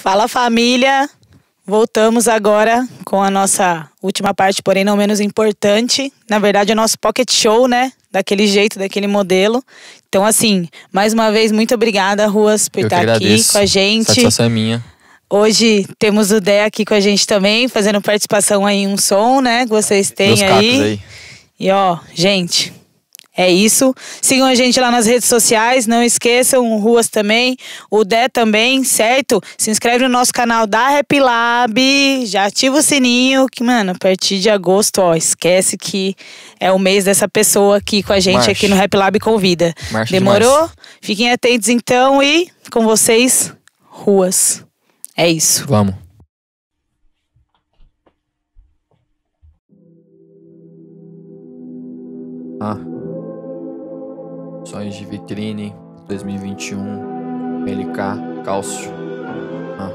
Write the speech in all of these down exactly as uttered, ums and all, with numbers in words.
Fala, família! Voltamos agora com a nossa última parte, porém não menos importante. Na verdade, é o nosso pocket show, né? Daquele jeito, daquele modelo. Então, assim, mais uma vez, muito obrigada, Ruas, por Eu estar que aqui agradeço. com a gente. Satisfação é minha. Hoje temos o Dé aqui com a gente também, fazendo participação aí em um som, né? Que vocês têm Meus cacos aí. aí. E ó, gente, é isso. Sigam a gente lá nas redes sociais, não esqueçam, o Ruas também, o Dé também, certo? Se inscreve no nosso canal da Rap Lab, já ativa o sininho, que, mano, a partir de agosto, ó, esquece que é o mês dessa pessoa aqui com a gente, Marcha. aqui no Rap Lab Convida. Marcha Demorou? demais. Fiquem atentos então e com vocês, Ruas. É isso. Vamos. Ah. Sonhos de vitrine, dois mil e vinte e um, L K, Cálcio. Ah.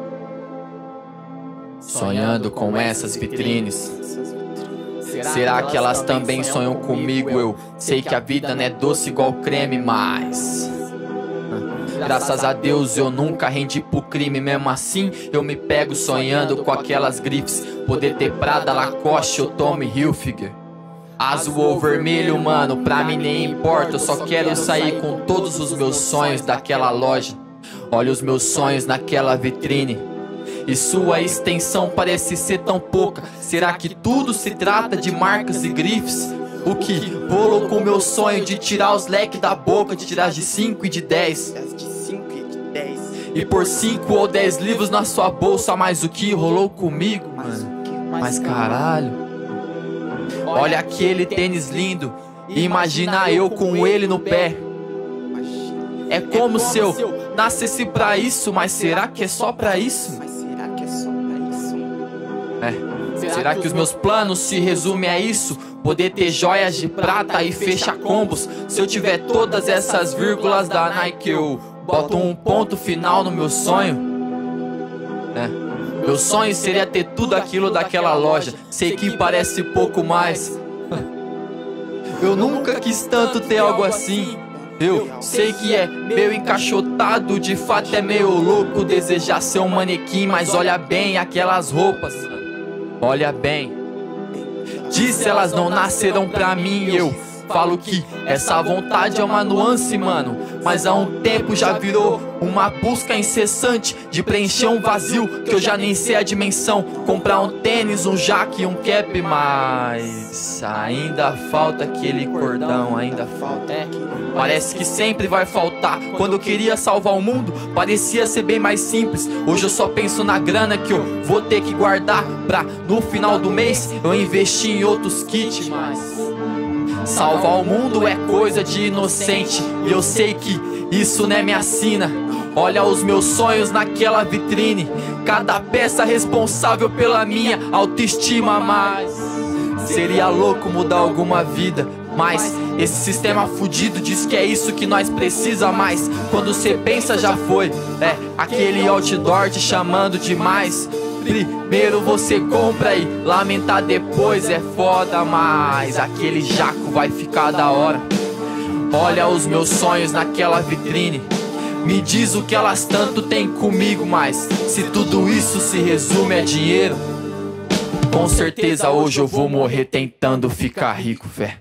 Sonhando com essas vitrines. Será que elas também sonham comigo? Eu sei que a vida não é doce igual creme, mas graças a Deus eu nunca rendi pro crime. Mesmo assim eu me pego sonhando com aquelas grifes. Poder ter Prada, Lacoste ou Tommy Hilfiger. Azul ou vermelho, mano, pra mim nem importa. Eu só quero sair com todos os meus sonhos daquela loja. Olha os meus sonhos naquela vitrine e sua extensão parece ser tão pouca. Será que tudo se trata de marcas e grifes? O que rolou com o meu sonho de tirar os leques da boca, de tirar de cinco e de dez? E por cinco ou dez livros na sua bolsa, mas o que rolou comigo, mano? Mas caralho, olha aquele tênis lindo, imagina eu com ele no pé. É como se eu nascesse pra isso, mas será que é só pra isso? É. Será que os meus planos se resumem a isso? Poder ter joias de prata e fechar combos. Se eu tiver todas essas vírgulas da Nike, eu boto um ponto final no meu sonho. É. Meu sonho seria ter tudo aquilo daquela loja. Sei que parece pouco mais. Eu nunca quis tanto ter algo assim. Eu sei que é meio encaixotado, de fato é meio louco desejar ser um manequim. Mas olha bem aquelas roupas, olha bem. Disse elas não nasceram pra mim. Eu falo que essa vontade é uma nuance, mano, mas há um tempo já virou uma busca incessante de preencher um vazio que eu já nem sei a dimensão. Comprar um tênis, um jaque e um cap, mas ainda falta aquele cordão, ainda falta. É. Parece que sempre vai faltar. Quando eu queria salvar o mundo, parecia ser bem mais simples. Hoje eu só penso na grana que eu vou ter que guardar pra no final do mês eu investir em outros kits, mas salvar o mundo é coisa de inocente e eu sei que isso não é minha sina. Olha os meus sonhos naquela vitrine, cada peça responsável pela minha autoestima. Mas seria louco mudar alguma vida, mas esse sistema fudido diz que é isso que nós precisa mais. Quando cê pensa já foi, é aquele outdoor te chamando demais. Primeiro você compra e lamentar depois é foda, mas aquele jaco vai ficar da hora. Olha os meus sonhos naquela vitrine, me diz o que elas tanto têm comigo. Mas se tudo isso se resume a dinheiro, com certeza hoje eu vou morrer tentando ficar rico, véi.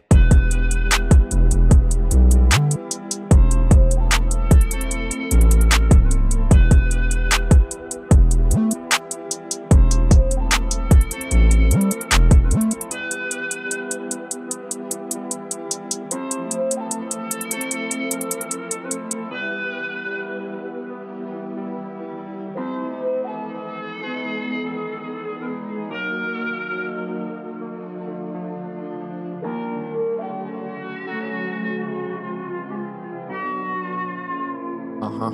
Aham.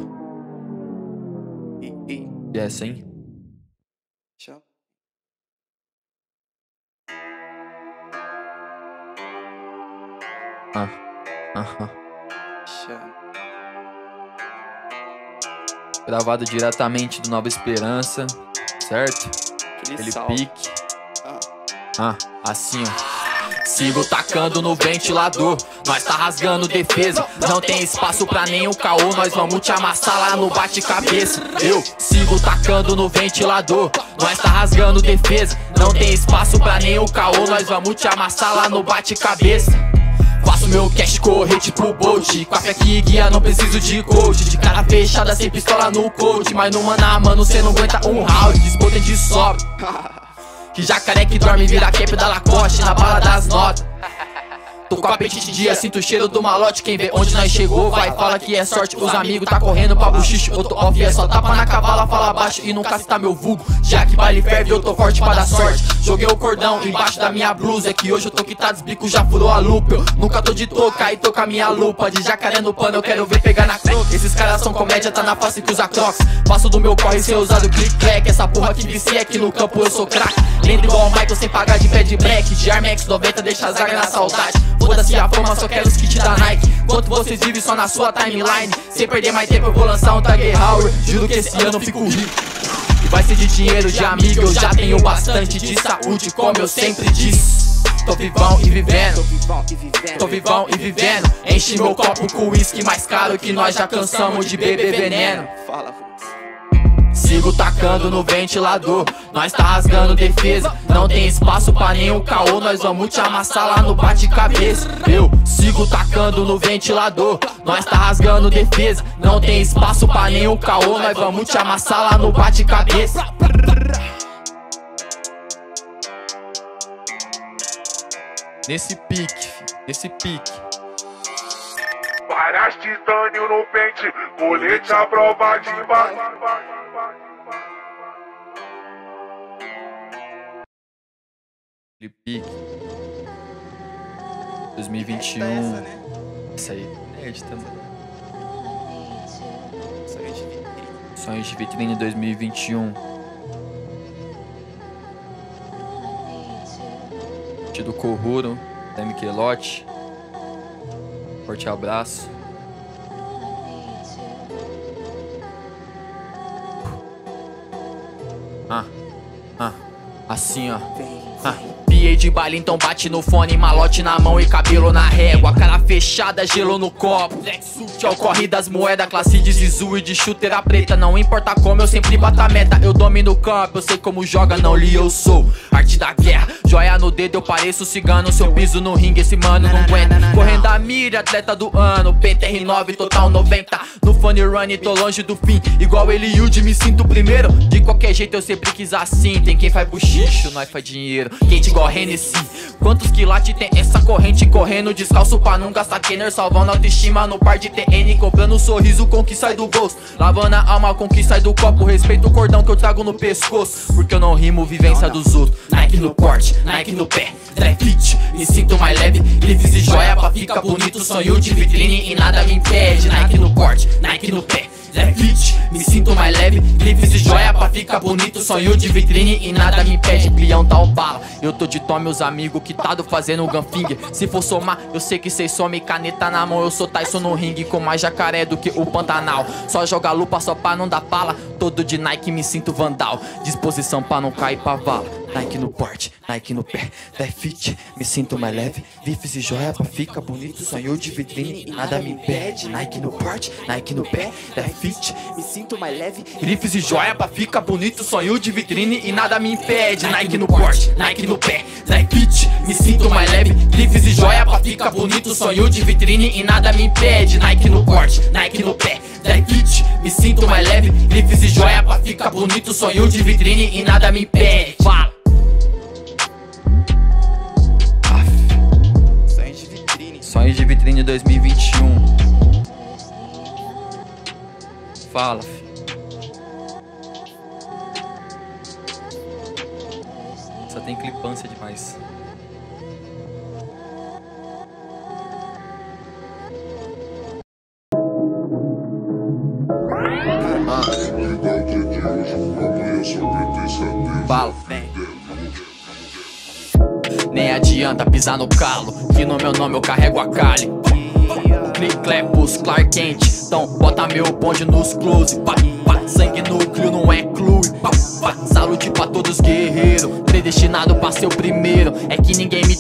E, e, E é assim? tchau. Ah. Aham. Tchau. Gravado diretamente do Nova Esperança, certo? Aquele Aquele salve. pique. Ah. Ah, assim ó. Sigo tacando no ventilador, nós tá rasgando defesa. Não tem espaço pra nenhum caô, nós vamos te amassar lá no bate-cabeça. Eu sigo tacando no ventilador, nós tá rasgando defesa. Não tem espaço pra nenhum caô, nós vamos te amassar lá no bate-cabeça. Faço meu cash correr tipo Bolt, com a fé que guia, não preciso de coach. De cara fechada, sem pistola no coach, mas no mano a mano cê não aguenta um round. Desbotem de sobra, que jacaré que dorme vira cap da Lacoste na bala das notas. Tô com apetite dia, sinto o cheiro do malote. Quem vê onde nós chegou vai, fala que é sorte. Os amigos tá correndo pra buchiche, eu tô off, é só tapa na cavala, fala baixo e nunca cita meu vulgo. Já que baile ferve, eu tô forte pra dar sorte. Joguei o cordão embaixo da minha blusa, é que hoje eu tô quitado, os bicos já furou a lupa. Eu nunca tô de touca e tô com a minha lupa. De jacaré no pano, eu quero ver pegar na croca. Esses caras são comédia, tá na face que usa crocs. Passo do meu corre sem usar do click-clack. Essa porra que vicia aqui no campo, eu sou crack. Lendo igual o Michael sem pagar de pé de black. De Armex noventa, deixa a zaga na saudade. Foda-se a fama, só quero os kits da Nike. Enquanto vocês vivem só na sua timeline, sem perder mais tempo eu vou lançar um Tag Heuer. Juro que esse ano eu fico rico. E vai ser de dinheiro, de amigo, eu já tenho bastante. De saúde, como eu sempre disse. Tô vivão e vivendo, tô vivão e vivendo. Enche meu copo com uísque mais caro que nós já cansamos de beber veneno. Sigo tacando no ventilador, nós tá rasgando defesa. Não tem espaço pra nenhum caô, nós vamos te amassar lá no bate-cabeça. Eu sigo tacando no ventilador, nós tá rasgando defesa. Não tem espaço pra nenhum caô, nós vamos te amassar lá no bate-cabeça. Nesse pique, filho, nesse pique. Várias titânio no pente, colete à prova de bala. Pique dois mil e vinte e um. Essa aí, nerd também. Sonhos de vitrine dois mil e vinte e um. Do Corruro, da Michelotti. Forte abraço. Ah, ah, assim ó. Ah. Piei de baile, então bate no fone, malote na mão e cabelo na régua. Cara fechada, gelo no copo. Black suit é o corre das moedas, classe de Zizu e de chuteira preta. Não importa como, eu sempre bato a meta. Eu domino o campo, eu sei como joga, não li, eu sou arte da guerra. Joia no dedo, eu pareço cigano. Se eu piso no ringue, esse mano não aguenta. Correndo a mira, atleta do ano. Penta R nove, total noventa. No funny run, tô longe do fim. Igual ele e o me sinto primeiro. De qualquer jeito, eu sempre quis assim. Tem quem faz buchicho, nós faz dinheiro. Quente igual Hennessy. Quantos quilates tem essa corrente correndo descalço pra não gastar Kenner, salvando autoestima no par de T N, comprando um sorriso com que sai do bolso, lavando a alma com que sai do copo. Respeito o cordão que eu trago no pescoço, porque eu não rimo vivência dos outros. Nike no porte, Nike no pé, dry fit, me sinto mais leve, grifes e joia pra ficar bonito, sonho de vitrine e nada me impede. Nike no corte, Nike no pé, dry fit, me sinto mais leve, grifes e joia pra ficar bonito, sonho de vitrine e nada me impede. Plião dá o bala, eu tô de tom, meus amigos que tá fazendo um gunfinger. Se for somar, eu sei que cês somem, caneta na mão, eu sou Tyson no ringue, com mais jacaré do que o Pantanal. Só joga lupa só pra não dar pala, todo de Nike me sinto vandal, disposição pra não cair pra vala. Nike no porte, Nike no pé, dry fit, me sinto mais leve, grifes e joia pra ficar bonito, sonho de vitrine e nada me impede. Nike no porte, Nike no pé, dry fit, me sinto mais leve, grifes e joia pra ficar bonito, sonho de vitrine e nada me impede. Nike no porte, Nike no pé, dry fit, me sinto mais leve, grifes e joia pra ficar bonito, sonho de vitrine e nada me impede. Nike no porte, Nike no pé, dry fit, me sinto mais leve, grifes e joia pra ficar bonito, sonho de vitrine e nada me impede. Fala. Sonhos de vitrine dois mil e vinte e um. Fala, filho. Só tem clipância demais. Ah. Fala. Nem adianta pisar no calo, que no meu nome eu carrego a Kali. Cliclepos, Clark Kent, então bota meu bonde nos close. Pá, pá, sangue núcleo não é clue. Pá, pá, saúde pra todos guerreiros, predestinado pra ser o primeiro. É que ninguém me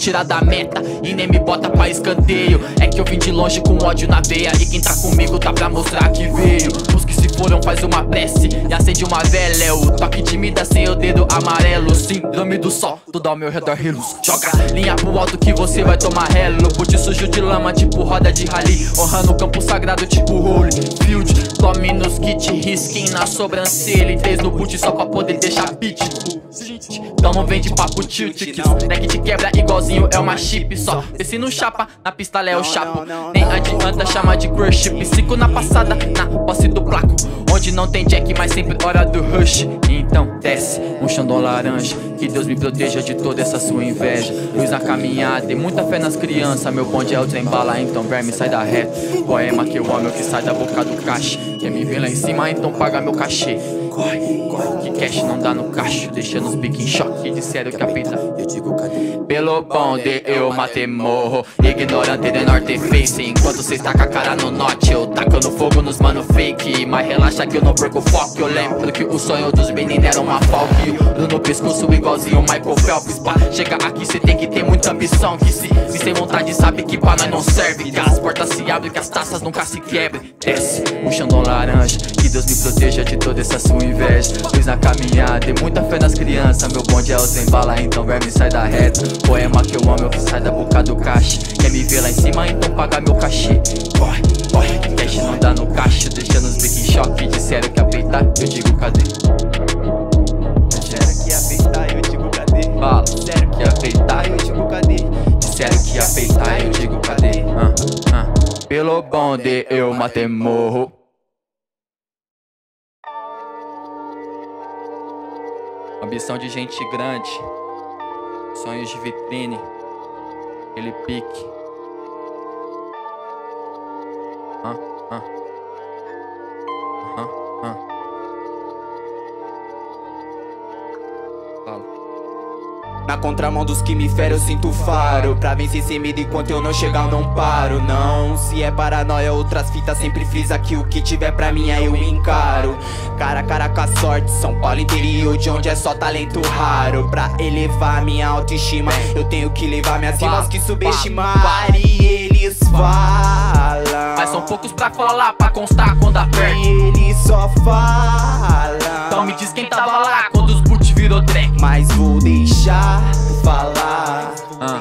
tira da meta e nem me bota pra escanteio. É que eu vim de longe com ódio na veia, e quem tá comigo tá pra mostrar que veio. Os que se foram faz uma prece e acende uma vela. É o toque de mida sem o dedo amarelo. Síndrome do sol, tudo ao meu redor reluz. Joga linha pro alto que você vai tomar relo. Boot sujo de lama tipo roda de rally, honrando o campo sagrado tipo Holyfield. Tome nos kit, risquem na sobrancelha e três no boot só pra poder deixar beat. Então não vem de papo tilt, deck de quebra igualzinho é uma chip só. Desci no chapa, na pistola é o chapo. Nem adianta chamar de crush. Psico na passada, na posse do placo, onde não tem jack, mas sempre hora do rush. Então desce um Xandão laranja, que Deus me proteja de toda essa sua inveja. Luz na caminhada e muita fé nas crianças. Meu bonde é o trem bala, então verme sai da reta. Poema que eu amo, é o que sai da boca do caixa. Quer me ver lá em cima, então paga meu cachê. Corre, corre, que cash não dá no cacho, deixando os biquinhos em choque. Disseram que a peita, eu digo cadê? Pelo bonde eu matei morro, ignorante de norte face. Enquanto cês tá com a cara no norte, eu tacando fogo nos mano fake. Mas relaxa que eu não perco o foco. Eu lembro que o sonho dos meninos era uma falca. Eu no pescoço igualzinho Michael Phelps. Pra chegar aqui cê tem que ter muita ambição, que se, se sem vontade sabe que pra nós não serve. Que as portas se abrem, que as taças nunca se quebrem. Desce um Xandão laranja, que Deus me proteja de toda essa sua inveja. Luz na caminhada e muita fé nas crianças. Meu bonde é o trem bala, então verme sai da reta. Poema que eu amo é o que sai da boca do caixa. Quer me ver lá em cima, então paga meu cachê. Corre, corre, que cash não dá no caixa, deixando os biquinhos em choque. Disseram que ia peitar, eu digo cadê? Disseram que ia peitar, eu digo cadê? Fala, Disseram que ia peitar, eu digo cadê? disseram que ia peitar, eu digo cadê? Ah, ah. Pelo bonde eu matei morro. Ambição de gente grande, sonhos de vitrine, aquele pique. Ah, ah. Ah, ah. Fala. Na contramão dos que me ferem eu sinto faro. Pra vencer sem medo enquanto eu não chegar eu não paro. Não, se é paranoia outras fitas sempre frisa que o que tiver pra mim aí eu encaro. Cara a cara com a sorte, São Paulo interior de onde é só talento raro. Pra elevar minha autoestima eu tenho que levar minhas rimas que subestimar. E eles falam, Mas são poucos pra falar, pra constar quando aperta. e eles só falam. Então me diz quem tava lá quando os boot virou track. Mas vou deixar falar, Ah.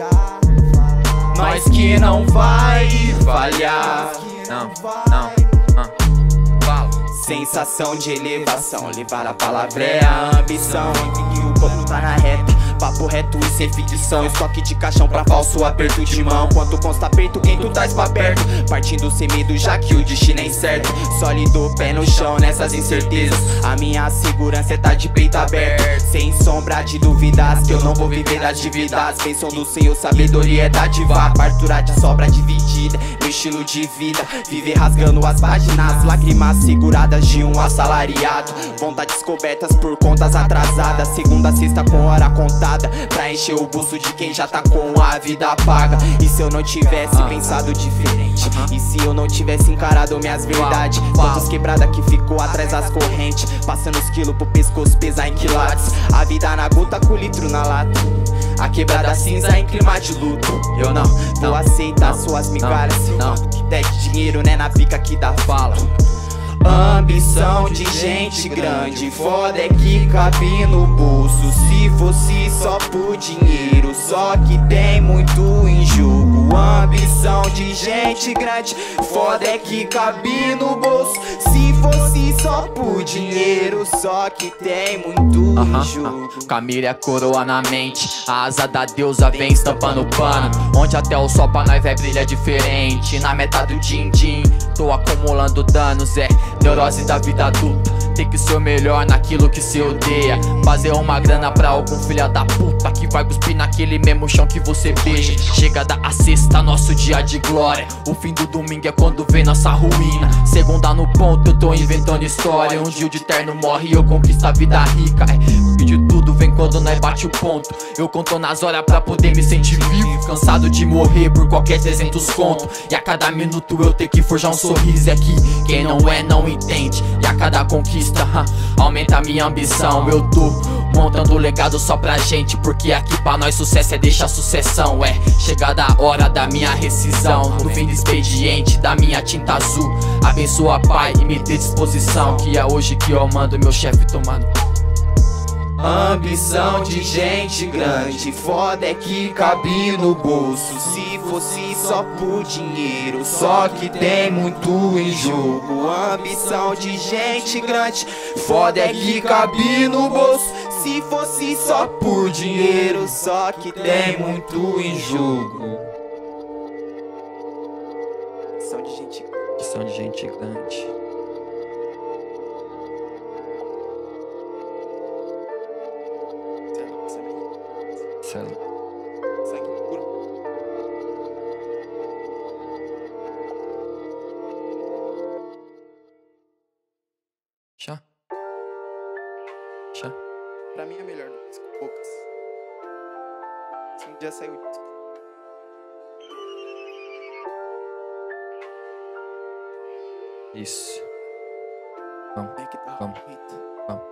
mas que não vai falhar. Não, não, ah. Fala. Sensação de elevação, levar a palavra é a ambição. E o corpo tá na reta, papo reto e sem ficção. Estoque de caixão pra falso aperto de mão. Quanto consta aperto, quem tu traz pra perto. Partindo sem medo já que o destino é incerto. Sólido, pé no chão nessas incertezas. A minha segurança é tá de peito aberto, sem sombra de dúvidas que eu não vou viver das dívidas. Bênção do Senhor, sabedoria é dádiva. Partura de sobra dividida, meu estilo de vida. Viver rasgando as páginas, lágrimas seguradas de um assalariado. Vontades cobertas por contas atrasadas. Segunda a sexta com hora contada, pra encher o bolso de quem já tá com a vida paga. E se eu não tivesse ah. pensado diferente? Uh-huh. E se eu não tivesse encarado minhas verdades? Quantos quebrada que ficou atrás das correntes, passando os quilos pro pescoço pesar em quilates. A vida na gota com litro na lata, a quebrada cinza em clima de luto. Eu não vou não, aceitar não, suas migalhas. não, Que der de dinheiro né na pica que dá fala. Ambição de gente grande, foda é que cabe no bolso. Se fosse só por dinheiro, só que tem muito em jogo. Ambição de gente grande, foda é que cabe no bolso. Se fosse só por dinheiro, só que tem muito em jogo. Camila é coroa na mente, a asa da deusa vem estampando o pano. Onde até o sol pra nós vai brilhar diferente. Na meta do din-din, tô acumulando danos, é neurose da vida adulta. Tem que ser o melhor naquilo que se odeia. Fazer uma grana pra algum filha da puta que vai cuspir naquele mesmo chão que você beija. Chegada a sexta, nosso dia de glória. O fim do domingo é quando vem nossa ruína. Segunda no ponto, eu tô inventando história. Um dia o de terno morre e eu conquisto a vida rica. É, de tudo vem quando nós bate o ponto. Eu conto nas horas pra poder me sentir vivo. Cansado de morrer por qualquer trezentos conto. E a cada minuto eu tenho que forjar um sorriso. É que quem não é não entende. E a cada conquista ha, aumenta a minha ambição. Eu tô montando legado só pra gente, porque aqui pra nós sucesso é deixar sucessão. É chegada a hora da minha rescisão, no fim do expediente da minha tinta azul. Abençoa, Pai, e me dê disposição, que é hoje que eu mando meu chefe tomando. Ambição de gente grande, foda é que cabe no bolso. Se fosse só por dinheiro, só que tem muito em jogo. Ambição de gente grande, foda é que cabe no bolso. Se fosse só por dinheiro, só que tem muito em jogo. Ambição de gente grande, ambição de gente grande. Sangue puro. Chá. Chá. Pra mim é melhor do que com poucas. Assim já saiu disso. Isso. Vamos. Vamos. Vamos.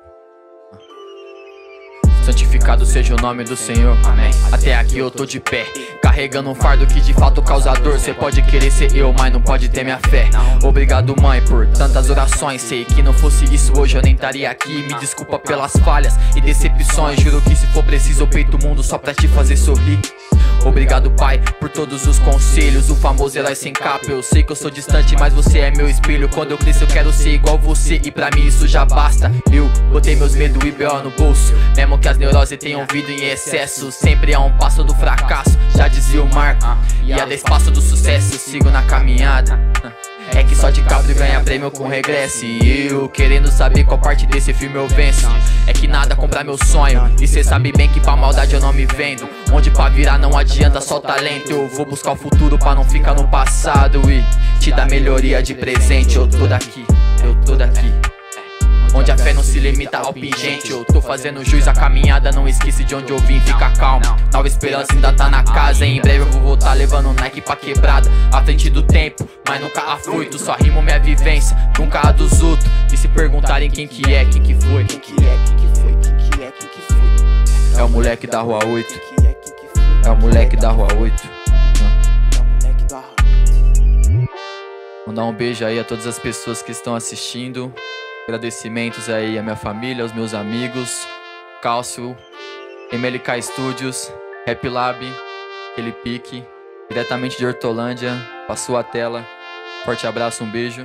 Santificado seja o nome do Senhor, amém. Até aqui eu tô de pé, carregando um fardo que de fato causa dor. Cê pode querer ser eu, mas não pode ter minha fé. Obrigado, mãe, por tantas orações. Sei que não fosse isso hoje eu nem estaria aqui. Me desculpa pelas falhas e decepções. Juro que se for preciso eu peito o mundo só pra te fazer sorrir. Obrigado, Pai, por todos os conselhos, o famoso herói sem capa. Eu sei que eu sou distante, mas você é meu espelho. Quando eu crescer eu quero ser igual você, e pra mim isso já basta. Eu botei meus medos e B O no bolso, mesmo que as neuroses tenham vindo em excesso. Sempre a um passo do fracasso, já dizia o Marco, e a dez passos do sucesso, sigo na caminhada. É que só de cabra ganha prêmio com regresso, e eu querendo saber qual parte desse filme eu venço. É que nada compra meu sonho, e cê sabe bem que pra maldade eu não me vendo. Onde pra virar não adianta só talento. Eu vou buscar o futuro pra não ficar no passado e te dar melhoria de presente. Eu tô daqui, eu tô daqui, onde a fé não se limita ao pingente. Eu tô fazendo jus à caminhada, não esquece de onde eu vim, fica calmo. Nova esperança ainda tá na casa, em breve eu vou voltar levando Nike pra quebrada. À frente do tempo, mas nunca afoito, só rimo minha vivência, nunca a dos outros. E se perguntarem quem que é, quem que foi, quem que é, quem que foi, quem que é, quem que foi, é o moleque da rua oito, é o moleque da rua oito. É o moleque da rua oito. Mandar um beijo aí a todas as pessoas que estão assistindo. Agradecimentos aí à minha família, aos meus amigos, Cálcio, M L K Studios, Rap Lab, aquele pique, diretamente de Hortolândia, passou a tela. Forte abraço, um beijo.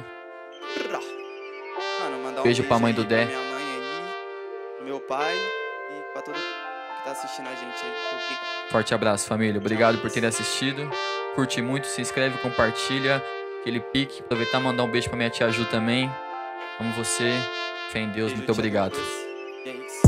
Mano, mandar um beijo pra mãe do Dé, minha mãe aí, meu pai e pra todo mundo que tá assistindo a gente aí. Obrigado. Forte abraço, família. Obrigado por terem assistido. Curte muito, se inscreve, compartilha. Aquele pique. Aproveitar e mandar um beijo pra minha tia Ju também. Amo você. Fé em Deus. Beijo, muito obrigado. E é isso.